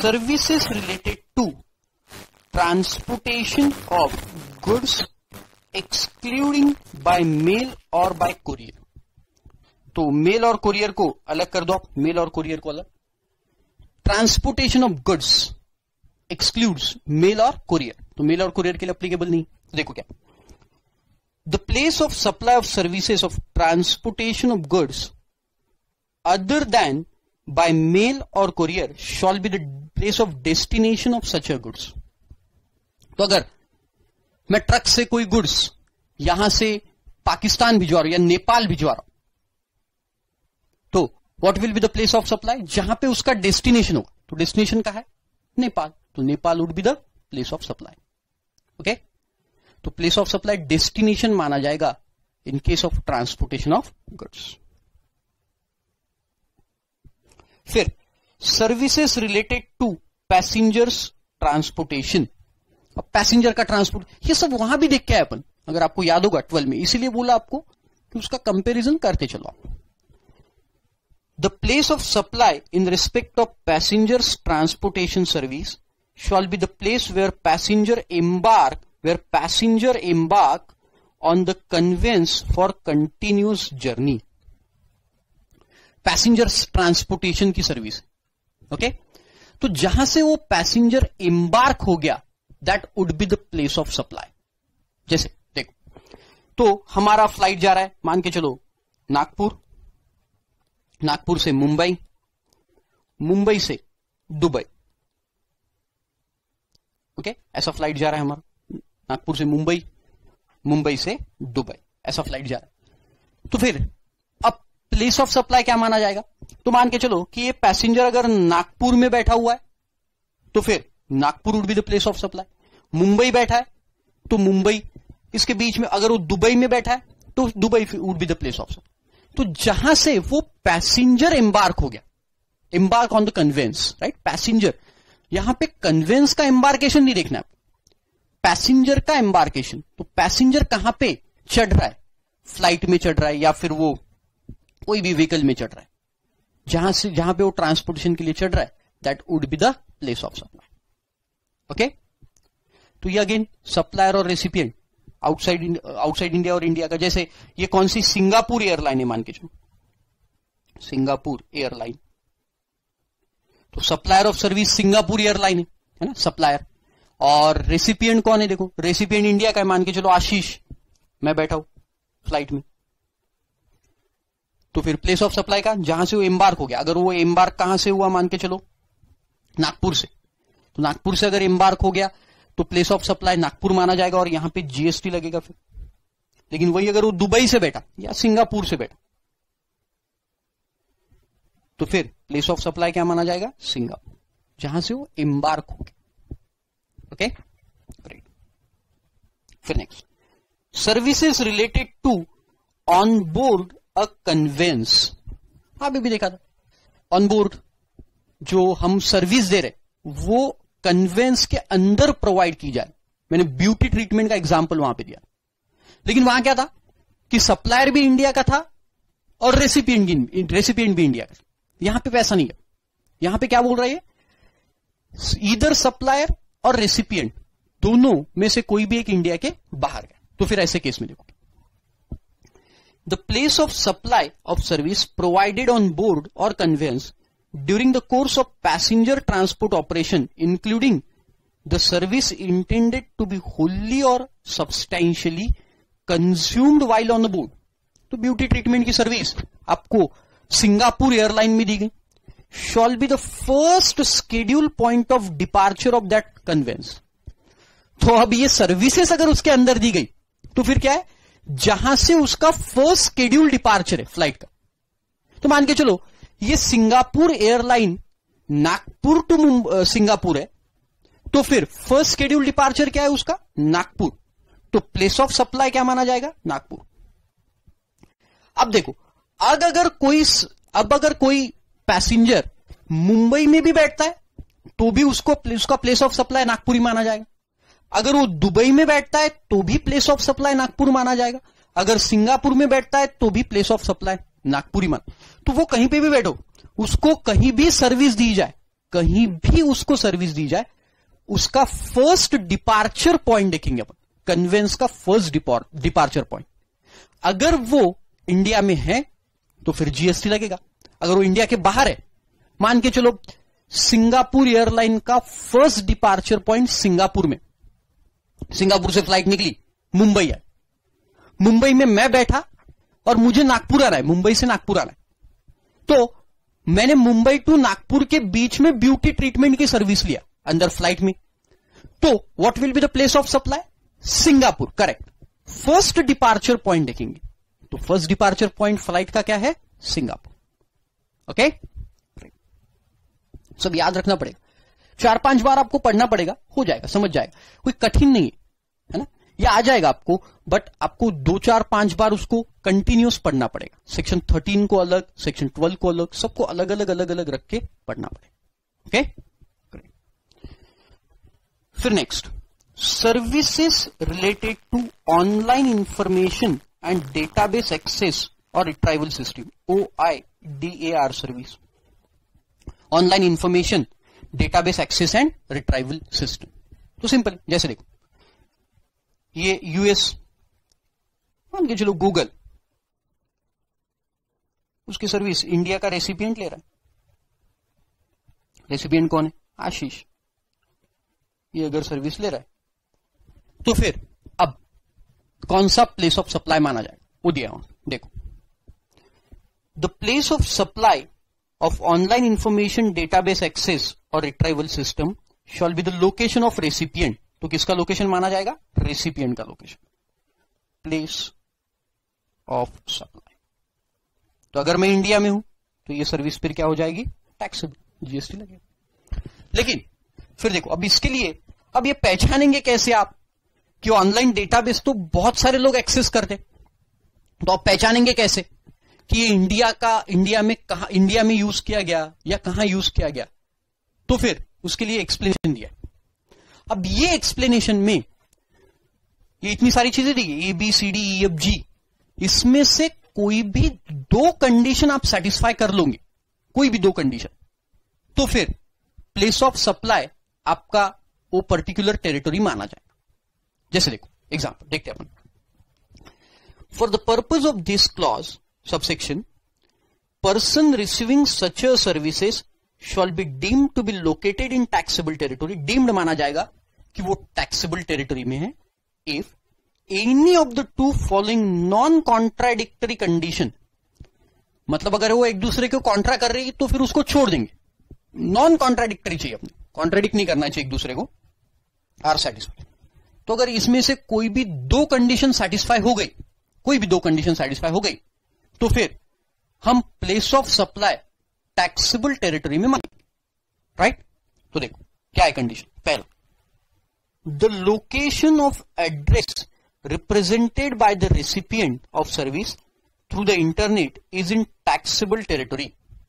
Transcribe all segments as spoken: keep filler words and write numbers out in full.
Services related to transportation of goods excluding by mail और by courier. तो mail और courier को अलग कर दो आप, मेल और कुरियर को अलग। Transportation of goods excludes mail और कुरियर, तो मेल और कुरियर के लिए एप्लीकेबल नहीं। देखो क्या, the place of supply of services of transportation of goods other than by mail और courier shall be the place of destination of such a goods. तो अगर मैं ट्रक से कोई गुड्स यहां से पाकिस्तान भिजवा रहा हूं या नेपाल भिजवा रहा हूं, तो what will be the place of supply, जहां पे उसका डेस्टिनेशन होगा। तो डेस्टिनेशन का है नेपाल, तो Nepal would be the place of supply. Okay, तो प्लेस ऑफ सप्लाई डेस्टिनेशन माना जाएगा in case of transportation of goods. फिर services related to passengers transportation. अब पैसेंजर का ट्रांसपोर्ट, ये सब वहां भी देख के आए अपन, अगर आपको याद होगा ट्वेल्व में, इसीलिए बोला आपको कि उसका कंपैरिजन करते चलो। The place of supply in respect of passengers transportation service shall be the place where passenger embark where passenger embark on the conveyance for continuous journey. Passenger transportation की सर्विस, ओके, तो जहां से वो passenger embark हो गया that would be the place of supply. जैसे देखो, तो हमारा फ्लाइट जा रहा है, मान के चलो नागपुर, नागपुर से मुंबई, मुंबई से दुबई। ओके, ऐसा फ्लाइट जा रहा है हमारा, नागपुर से मुंबई, मुंबई से दुबई, ऐसा फ्लाइट जा रहा है। तो फिर अब प्लेस ऑफ सप्लाई क्या माना जाएगा, तो मान के चलो कि ये पैसेंजर अगर नागपुर में बैठा हुआ है तो फिर Nagpur would be the place of supply. Mumbai बैठा है तो मुंबई, इसके बीच में अगर वो दुबई में बैठा है तो Dubai would be the place of supply. तो जहां से वो पैसेंजर एम्बार्क हो गया, embark on the conveyance, right, passenger, यहां पे कन्वेंस का एम्बार्केशन नहीं देखना है, पैसेंजर का एम्बार्केशन। तो पैसेंजर कहां पे चढ़ रहा है, फ्लाइट में चढ़ रहा है या फिर वो कोई भी व्हीकल में चढ़ रहा है, जहां से जहां पे वो ट्रांसपोर्टेशन के लिए चढ़ रहा है, that would be the place of supply. Okay, तो ये अगेन सप्लायर और रेसिपिएंट आउटसाइड आउटसाइड इंडिया और इंडिया का। जैसे ये कौन सी, सिंगापुर एयरलाइन है मान के चलो, सिंगापुर एयरलाइन, तो supplier of service Singapore airline है, है ना, सप्लायर। और रेसिपिएंट कौन है, देखो रेसिपिएंट इंडिया का है, मान के चलो आशीष, मैं बैठा हूं फ्लाइट में, तो फिर प्लेस ऑफ सप्लाई का जहां से वो एम्बार्क हो गया, अगर वो एम्बार्क कहां से हुआ, मान के चलो नागपुर से, तो नागपुर से अगर एम्बार्क हो गया तो प्लेस ऑफ सप्लाई नागपुर माना जाएगा और यहां पे जीएसटी लगेगा फिर। लेकिन वही अगर वो दुबई से बैठा या सिंगापुर से बैठा तो फिर प्लेस ऑफ सप्लाई क्या माना जाएगा, सिंगापुर, जहां से वो एम्बार्क हो गया। Okay, great. फिर next, services related to on board a conveyance. अभी भी देखा था, ऑन बोर्ड जो हम सर्विस दे रहे वो कन्वेंस के अंदर प्रोवाइड की जाए। मैंने ब्यूटी ट्रीटमेंट का एग्जांपल वहां पे दिया, लेकिन वहां क्या था कि सप्लायर भी इंडिया का था और रेसिपिएंट रेसिपिएंट भी इंडिया का। यहां पे पैसा नहीं है, यहां पे क्या बोल रहा है, ईदर सप्लायर और रेसिपिएंट दोनों में से कोई भी एक इंडिया के बाहर गया। तो फिर ऐसे केस में देखो, the place of supply of service provided on board और conveyance during the course of passenger transport operation, including the service intended to be wholly or substantially consumed while on the board। तो beauty treatment की service आपको Singapore airline में दी गई, shall be the first schedule point of departure of that conveyance। तो अब ये services अगर उसके अंदर दी गई तो फिर क्या है, जहां से उसका फर्स्ट स्केड्यूल डिपार्चर है फ्लाइट का। तो मान के चलो ये Singapore airline Nagpur to Singapore है, तो फिर फर्स्ट स्केड्यूल डिपार्चर क्या है उसका, नागपुर, तो प्लेस ऑफ सप्लाई क्या माना जाएगा, नागपुर। अब देखो, अब अगर कोई अब अगर कोई पैसेंजर मुंबई में भी बैठता है तो भी उसको उसका प्लेस ऑफ सप्लाई नागपुर ही माना जाएगा। अगर वो दुबई में बैठता है तो भी प्लेस ऑफ सप्लाई नागपुर माना जाएगा। अगर सिंगापुर में बैठता है तो भी प्लेस ऑफ सप्लाई नागपुर ही माना। तो वो कहीं पे भी बैठो, उसको कहीं भी सर्विस दी जाए कहीं भी उसको सर्विस दी जाए, उसका फर्स्ट डिपार्चर पॉइंट देखेंगे अपन, कन्वेंस का फर्स्ट डिपार्चर पॉइंट। अगर वो इंडिया में है तो फिर जीएसटी लगेगा। अगर वो इंडिया के बाहर है, मान के चलो सिंगापुर एयरलाइन का फर्स्ट डिपार्चर पॉइंट सिंगापुर में, सिंगापुर से फ्लाइट निकली, मुंबई है, मुंबई में मैं बैठा और मुझे नागपुर आना है, मुंबई से नागपुर आना है, तो मैंने मुंबई टू नागपुर के बीच में ब्यूटी ट्रीटमेंट की सर्विस लिया अंदर फ्लाइट में, तो what will be the place of supply? Singapore, correct. First departure point देखेंगे तो फर्स्ट डिपार्चर पॉइंट फ्लाइट का क्या है? सिंगापुर। ओके, सब याद रखना पड़ेगा, चार पांच बार आपको पढ़ना पड़ेगा, हो जाएगा, समझ जाएगा, कोई कठिन नहीं है ना, ये आ जाएगा आपको, बट आपको दो चार पांच बार उसको कंटिन्यूस पढ़ना पड़ेगा। सेक्शन थर्टीन को अलग, सेक्शन ट्वेल्व को अलग, सबको अलग अलग अलग अलग रख के पढ़ना पड़ेगा। ओके, फिर next, services related to online information and database access और retrieval system, O I D A R service, online information database access and retrieval system. तो सिंपल, जैसे देखो ये यूएस, मान के चलो गूगल, उसकी सर्विस इंडिया का रेसिपिएंट ले रहा है, रेसिपिएंट कौन है? आशीष, ये अगर सर्विस ले रहा है तो फिर अब कौन सा प्लेस ऑफ सप्लाई माना जाएगा? वो दिया हूं, देखो, the place of supply of online information database access or retrieval system shall be the location of recipient। तो किसका लोकेशन माना जाएगा? रेसिपिएंट का लोकेशन, प्लेस ऑफ सप्लाई। तो अगर मैं इंडिया में हूं तो ये सर्विस फिर क्या हो जाएगी? टैक्सेबल, जीएसटी लगेगा। लेकिन फिर देखो, अब इसके लिए अब ये पहचानेंगे कैसे आप कि ऑनलाइन डेटाबेस तो बहुत सारे लोग एक्सेस करते, तो आप पहचानेंगे कैसे कि ये इंडिया का, इंडिया में कहां, इंडिया में यूज किया गया या कहां यूज किया गया? तो फिर उसके लिए एक्सप्लेनेशन दिया। अब ये एक्सप्लेनेशन में ये इतनी सारी चीजें दी, A B C D E F G, इसमें से कोई भी दो कंडीशन आप सेटिस्फाई कर लोगे, कोई भी दो कंडीशन, तो फिर प्लेस ऑफ सप्लाई आपका वो पर्टिकुलर टेरिटरी माना जाएगा। जैसे देखो एग्जांपल देखते हैं अपन, for the purpose of this clause subsection, person receiving such a services shall be deemed to be located in taxable territory। deemed माना जाएगा कि वो taxable territory में है if any of the two following non contradictory condition, मतलब अगर वो एक दूसरे को कॉन्ट्रा कर रही है तो फिर उसको छोड़ देंगे, नॉन कॉन्ट्राडिक्टरी चाहिए, अपने कॉन्ट्राडिक्ट नहीं करना चाहिए एक दूसरे को, आर सेटिस्फाई। तो अगर इसमें से कोई भी दो कंडीशन सेटिस्फाई हो गई, कोई भी दो कंडीशन सेटिस्फाई हो गई, तो फिर हम place of supply taxable territory में मानेंगे, राइट? तो देखो क्या है कंडीशन, पहला, the location of address represented by the recipient of service through the internet is in taxable territory.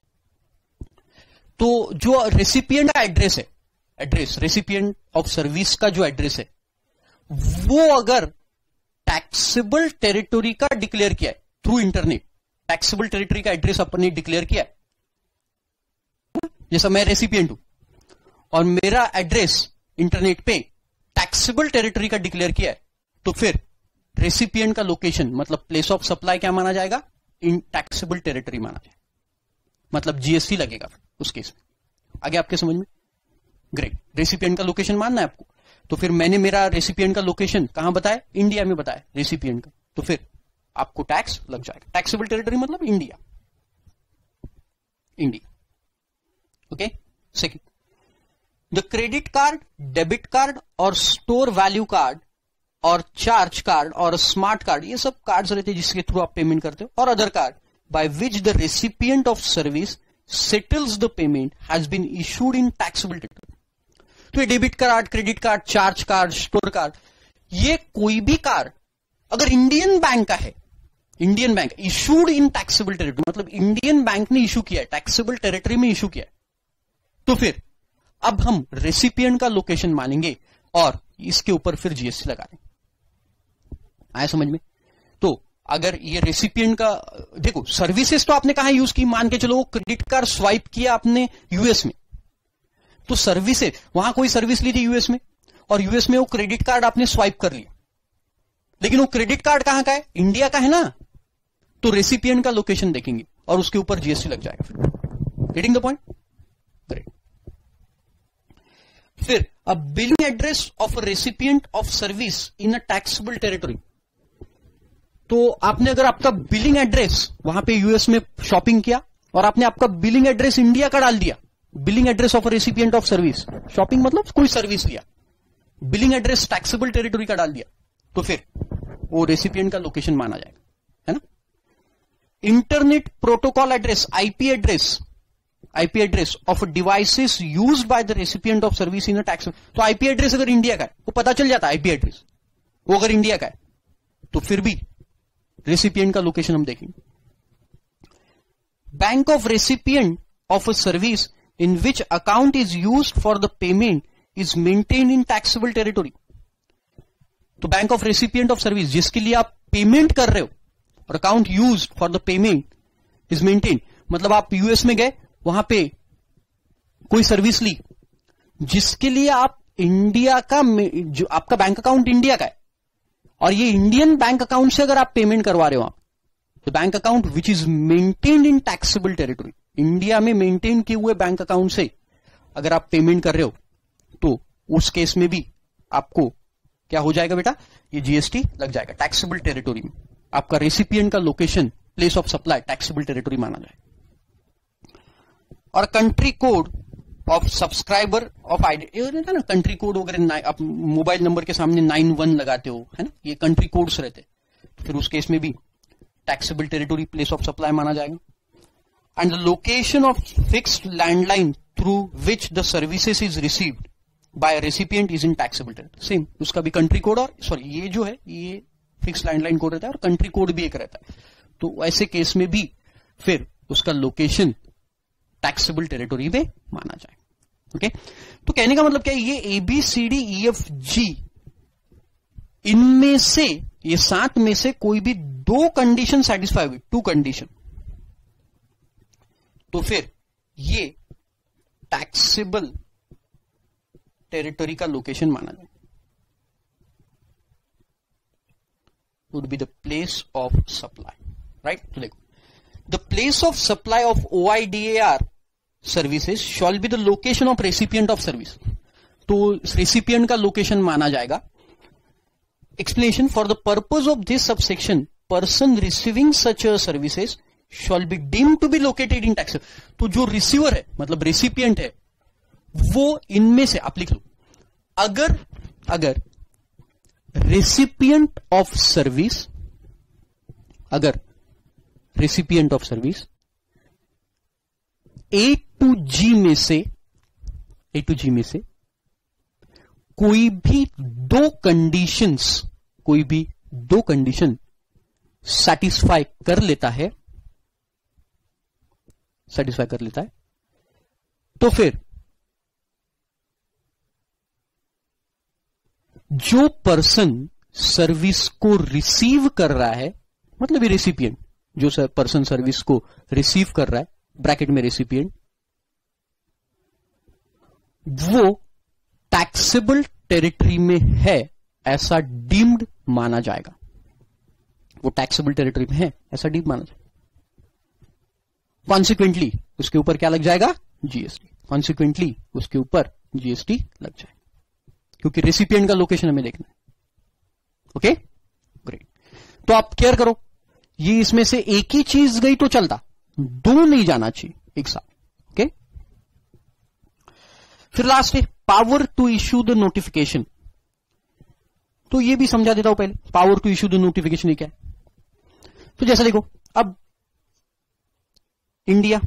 तो जो रेसिपिएंट का एड्रेस है, एड्रेस रेसिपिएंट ऑफ सर्विस का जो एड्रेस है, वो अगर टैक्सेबल टेरिटरी का डिक्लेयर किया है थ्रू इंटरनेट, टैक्सेबल टेरिटरी का एड्रेस अपने डिक्लेयर किया है, जैसा मैं रेसिपिएंट हूं और मेरा एड्रेस इंटरनेट पे टैक्सेबल टेरिटरी का डिक्लेयर किया है, तो फिर रेसिपिएंट का लोकेशन मतलब प्लेस ऑफ सप्लाई क्या माना जाएगा? इन टैक्सेबल टेरिटरी माना जाएगा, मतलब जीएसटी लगेगा उस केस में। आगे आपके समझ में? ग्रेट, रेसिपिएंट का लोकेशन मानना है आपको, तो फिर मैंने मेरा रेसिपिएंट का लोकेशन कहां बताया? इंडिया में बताया रेसिपिएंट का, तो फिर आपको टैक्स लग जाएगा। टैक्सेबल टेरिटरी मतलब India, India. Okay, second, the credit card, debit card और स्टोर वैल्यू कार्ड और चार्ज कार्ड और स्मार्ट कार्ड, ये सब कार्ड्स रहते हैं जिसके थ्रू आप पेमेंट करते हो, और other card by which the recipient of service settles the payment has been issued in taxable territory. तो ये debit card, credit card, charge card, store card, ये कोई भी कार्ड अगर इंडियन बैंक का है, Indian bank issued in taxable territory, मतलब Indian bank ने इशू किया है, टैक्सेबल टेरिटरी में इशू किया है, तो फिर अब हम रेसिपिएंट का लोकेशन मानेंगे और इसके ऊपर फिर जीएसटी लगा देंगे। आया समझ में? तो अगर ये रेसिपिएंट का, देखो सर्विसेज तो आपने कहां यूज की, मान के चलो वो क्रेडिट कार्ड स्वाइप किया आपने यूएस में, तो सर्विस है, वहां कोई सर्विस ली थी यूएस में, और यूएस में वो क्रेडिट कार्ड आपने स्वाइप कर लिया, लेकिन वो क्रेडिट कार्ड कहां का है? इंडिया का है ना, तो रेसिपिएंट का लोकेशन देखेंगे और उसके ऊपर जीएसटी लग जाएगा। फिर रीडिंग द पॉइंट, ग्रेट। फिर a billing address of recipient of service in a taxable territory. तो आपने अगर आपका बिलिंग एड्रेस वहां पे यूएस में शॉपिंग किया और आपने आपका बिलिंग एड्रेस इंडिया का डाल दिया, billing address of recipient of service, shopping मतलब कोई सर्विस लिया, बिलिंग एड्रेस टैक्सेबल टेरिटरी का डाल दिया, तो फिर वो रेसिपिएंट का लोकेशन माना जाएगा, है ना। Internet protocol address, IP address, IP address of devices used by the recipient of service in a tax. तो आईपी एड्रेस अगर इंडिया का है वो पता चल जाता है, आईपी एड्रेस वो अगर इंडिया का है तो फिर भी रेसिपिएंट का लोकेशन हम देखेंगे। Bank of recipient of a service in which account is used for the payment is maintained in taxable territory. तो bank of recipient of service जिसके लिए आप पेमेंट कर रहे हो और account used for the payment is maintain, मतलब आप यूएस में गए, वहां पे कोई सर्विस ली जिसके लिए आप इंडिया का, जो आपका बैंक अकाउंट इंडिया का है और ये इंडियन बैंक अकाउंट से अगर आप पेमेंट करवा रहे हो, आप तो bank account which is maintained in taxable territory, India में मेंटेन किए हुए बैंक अकाउंट से अगर आप पेमेंट कर रहे हो तो उस केस में भी आपको क्या हो जाएगा बेटा, ये जीएसटी लग जाएगा टैक्सेबल टेरिटरी में। आपका रेसिपिएंट का location, place of supply taxable territory माना जाएगा। और country code of subscriber of ID, ना कंट्री कोड वगैरह आप मोबाइल नंबर के सामने नाइन वन लगाते हो, है ना, ये कंट्री कोड्स रहते हैं, तो फिर उस केस में भी taxable territory, place of supply माना जाएगा। And the location of fixed landline through which the services is received by recipient is in taxable territory. Same, उसका भी कंट्री कोड, और सॉरी ये जो है ये फिक्स लैंडलाइन कोड रहता है और कंट्री कोड भी एक रहता है, तो ऐसे केस में भी फिर उसका लोकेशन टैक्सेबल टेरिटरी में माना जाए। ओके, तो कहने का मतलब क्या है, ये A B C D E F G, इनमें से, ये सात में से कोई भी दो कंडीशन सेटिस्फाई हुई, टू कंडीशन, तो फिर ये टैक्सेबल टेरिटरी का लोकेशन माना जाए, would be the place of supply, right? तो देखो, the place of supply of O I D A R services shall be the location of recipient of service. तो recipient का location माना जाएगा। Explanation, for the purpose of this subsection, person receiving such a services shall be deemed to be located in tax. तो जो receiver है, मतलब recipient है, वो इनमें से, आप लिख लो, अगर अगर रेसिपिएंट ऑफ सर्विस, अगर recipient of service A to G में से, ए टू जी में से कोई भी दो कंडीशंस, कोई भी दो कंडीशन सेटिस्फाई कर लेता है, सेटिस्फाई कर लेता है, तो फिर जो पर्सन सर्विस को रिसीव कर रहा है, मतलब ये रेसिपिएंट, जो सर पर्सन सर्विस को रिसीव कर रहा है, ब्रैकेट में रेसिपिएंट, वो टैक्सेबल टेरिटरी में है ऐसा डीम्ड माना जाएगा, वो टैक्सेबल टेरिटरी में है ऐसा डीम्ड माना जाएगा। कॉन्सिक्वेंटली उसके ऊपर क्या लग जाएगा, जीएसटी, कॉन्सिक्वेंटली उसके ऊपर जीएसटी लग जाएगा, क्योंकि रेसिपिएंट का लोकेशन हमें देखना है। Okay, great. तो आप केयर करो, ये इसमें से एक ही चीज गई तो चलता, दो नहीं जाना चाहिए एक साथ। ओके, फिर लास्ट है power to issue the notification. तो ये भी समझा देता हूं पहले, power to issue the notification क्या है। तो जैसा देखो, अब इंडिया,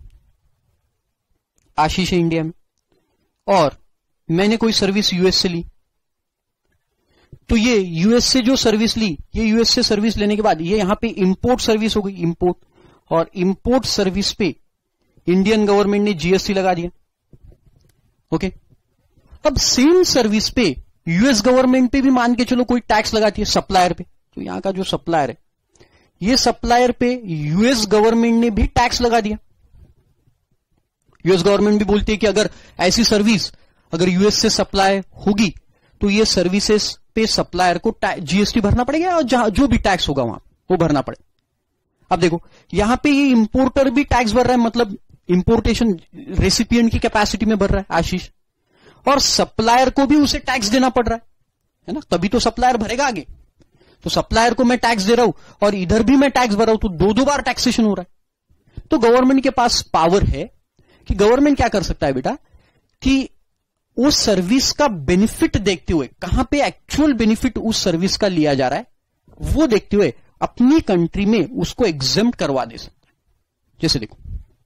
आशीष है इंडिया में, और मैंने कोई सर्विस यूएस से ली, तो ये यूएस से जो सर्विस ली, ये यूएस से सर्विस लेने के बाद ये यहां पे इंपोर्ट सर्विस हो गई, इंपोर्ट, और इंपोर्ट सर्विस पे इंडियन गवर्नमेंट ने जीएसटी लगा दिया। ओके, अब सेम सर्विस पे यूएस गवर्नमेंट पे भी मान के चलो कोई टैक्स लगाती है सप्लायर पे, तो यहां का जो सप्लायर है, ये सप्लायर पे यूएस गवर्नमेंट ने भी टैक्स लगा दिया, यूएस गवर्नमेंट भी बोलती है कि अगर ऐसी सर्विस अगर यूएस से सप्लाई होगी तो ये सर्विसेज पे सप्लायर को जीएसटी भरना पड़ेगा और जहां जो भी टैक्स होगा वहां वो भरना पड़ेगा। अब देखो यहां पे ये इंपोर्टर भी टैक्स भर रहा है, मतलब इंपोर्टेशन रेसिपिएंट की कैपेसिटी में भर रहा है आशीष, और सप्लायर को भी उसे टैक्स देना पड़ रहा है, है ना, तभी तो सप्लायर भरेगा आगे। तो सप्लायर को मैं टैक्स दे रहा हूं और इधर भी मैं टैक्स भर रहा हूं, तो दो दो बार टैक्सेशन हो रहा है। तो गवर्नमेंट के पास पावर है कि गवर्नमेंट क्या कर सकता है बेटा कि उस सर्विस का बेनिफिट देखते हुए, कहां पे एक्चुअल बेनिफिट उस सर्विस का लिया जा रहा है वो देखते हुए अपनी कंट्री में उसको एग्जेम्प्ट करवा दे सकता है। जैसे देखो,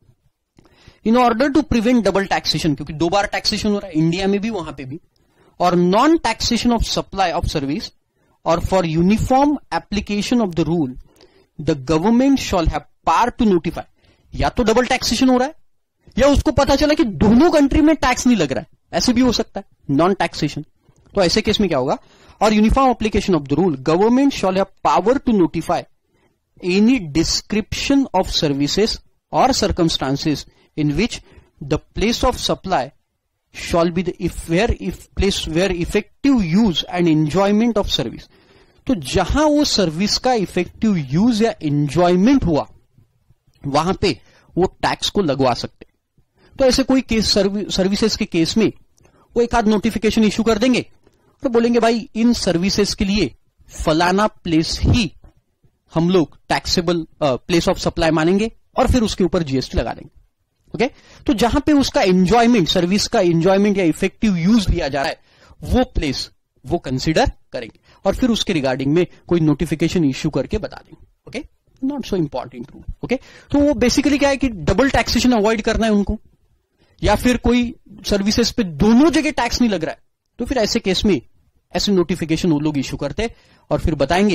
in order to prevent double taxation, क्योंकि दो बार टैक्सेशन हो रहा है इंडिया में भी वहां पे भी, और non taxation of supply of service और for uniform application of the rule the government shall have power to notify. या तो डबल टैक्सेशन हो रहा है या उसको पता चला कि दोनों कंट्री में टैक्स नहीं लग रहा है, ऐसे भी हो सकता है नॉन टैक्सेशन। तो ऐसे केस में क्या होगा, और uniform application of the rule government shall have power to notify any description of services और circumstances in which the place of supply shall be the if where if place where effective use and enjoyment of service। तो जहां वो service का effective use या enjoyment हुआ वहां पे वो टैक्स को लगवा सकते। तो ऐसे कोई केस सर्विसेज के केस में वो एक आध नोटिफिकेशन इश्यू कर देंगे तो बोलेंगे भाई इन सर्विसेज के लिए फलाना प्लेस ही हम लोग टैक्सेबल प्लेस ऑफ सप्लाई मानेंगे और फिर उसके ऊपर जीएसटी लगा देंगे। Okay okay? तो जहां पे उसका एंजॉयमेंट, सर्विस का एंजॉयमेंट या इफेक्टिव यूज लिया जा रहा है वो प्लेस वो कंसीडर करेंगे और फिर उसके रिगार्डिंग में कोई नोटिफिकेशन इश्यू करके बता देंगे। Okay, not so important rule. Okay, तो वो बेसिकली क्या है कि डबल टैक्सेशन अवॉइड करना है उनको, या फिर कोई सर्विसेज पे दोनों जगह टैक्स नहीं लग रहा है तो फिर ऐसे केस में ऐसे नोटिफिकेशन वो लोग इश्यू करते और फिर बताएंगे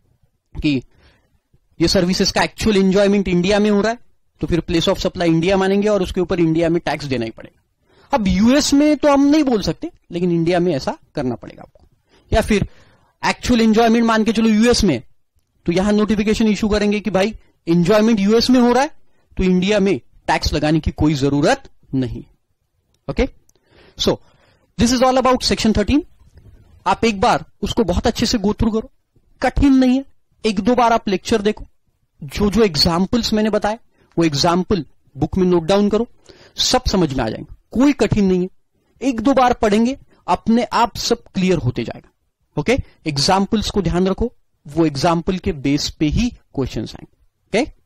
कि ये सर्विसेज का एक्चुअल एंजॉयमेंट इंडिया में हो रहा है तो फिर प्लेस ऑफ सप्लाई इंडिया मानेंगे और उसके ऊपर इंडिया में टैक्स देना ही पड़ेगा। अब यूएस में तो हम नहीं बोल सकते लेकिन इंडिया में ऐसा करना पड़ेगा आपको, या फिर एक्चुअल एंजॉयमेंट मान के चलो यूएस में, तो यहां नोटिफिकेशन इश्यू करेंगे कि भाई एंजॉयमेंट यूएस में हो रहा है तो इंडिया में टैक्स लगाने की कोई जरूरत नहीं। Okay, so this is all about section thirteen. आप एक बार उसको बहुत अच्छे से गो थ्रू करो, कठिन नहीं है, एक दो बार आप लेक्चर देखो, जो जो एग्जाम्पल्स मैंने बताए वो एग्जाम्पल बुक में नोट डाउन करो, सब समझ में आ जाएंगे, कोई कठिन नहीं है। एक दो बार पढ़ेंगे अपने आप सब क्लियर होते जाएगा। ओके, एग्जाम्पल्स को ध्यान रखो, वो एग्जाम्पल के बेस पे ही क्वेश्चंस आएंगे। ओके।